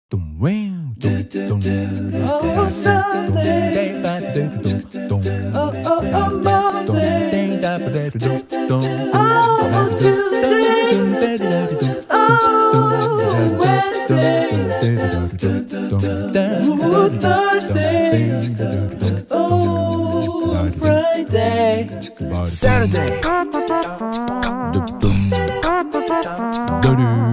Oh, Sunday. Oh, Monday. Oh, Tuesday. Oh, Wednesday. Oh, Thursday. Oh, Friday. Saturday.